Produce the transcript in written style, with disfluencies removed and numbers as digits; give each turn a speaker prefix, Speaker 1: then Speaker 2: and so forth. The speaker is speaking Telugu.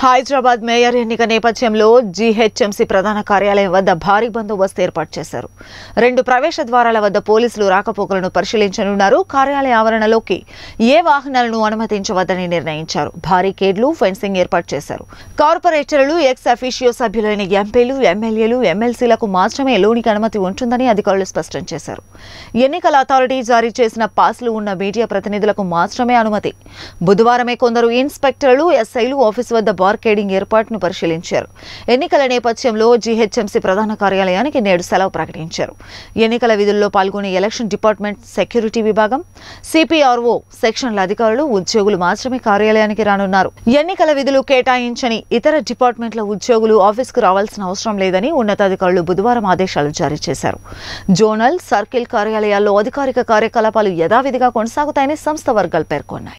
Speaker 1: హైదరాబాద్ మేయర్ ఎన్నిక నేపథ్యంలో జీహెచ్ఎంసీ ప్రధాన కార్యాలయం వద్ద భారీ బందోబస్తు ఏర్పాటు చేశారు. 2 ప్రవేశ ద్వారాల వద్ద పోలీసులు రాకపోకలను పరిశీలించనున్నారు. కార్యాలయ ఆవరణలోకి ఏ వాహనాలను అనుమతించవద్దని నిర్ణయించారు. బారికేడ్లు, ఫెన్సింగ్ ఏర్పాటు చేశారు. కార్పొరేటర్లు, ఎక్స్ అఫీషియో సభ్యులైన ఎంపీలు, ఎమ్మెల్యేలు, ఎమ్మెల్సీలకు మాత్రమే లోనికి అనుమతి ఉంటుందని అధికారులు స్పష్టం చేశారు. ఎన్నికల అథారిటీ జారీ చేసిన పాస్లు ఉన్న మీడియా ప్రతినిధులకు మాత్రమే అనుమతి. బుధవారమే కొందరు ఇన్స్పెక్టర్లు, ఎస్ఐలు ఆఫీసు వద్ద బార్కేడింగ్ ఏర్పాటును పరిశీలించారు. ఎన్నికల నేపథ్యంలో జీహెచ్ఎంసీ ప్రధాన కార్యాలయానికి నేడు సెలవు ప్రకటించారు. ఎన్నికల విధుల్లో పాల్గొనే ఎలక్షన్ డిపార్ట్మెంట్, సెక్యూరిటీ విభాగం, సిపిఆర్ఓ సెక్షన్ల అధికారులు, ఉద్యోగులు మాత్రమే కార్యాలయానికి రానున్నారు. ఎన్నికల విధులు కేటాయించని ఇతర డిపార్ట్మెంట్ల ఉద్యోగులు ఆఫీసుకు రావాల్సిన అవసరం లేదని ఉన్నతాధికారులు బుధవారం ఆదేశాలు జారీ చేశారు. జోనల్, సర్కిల్ కార్యాలయాల్లో అధికారిక కార్యకలాపాలు యథావిధిగా కొనసాగుతాయని సంస్థ వర్గాలు పేర్కొన్నాయి.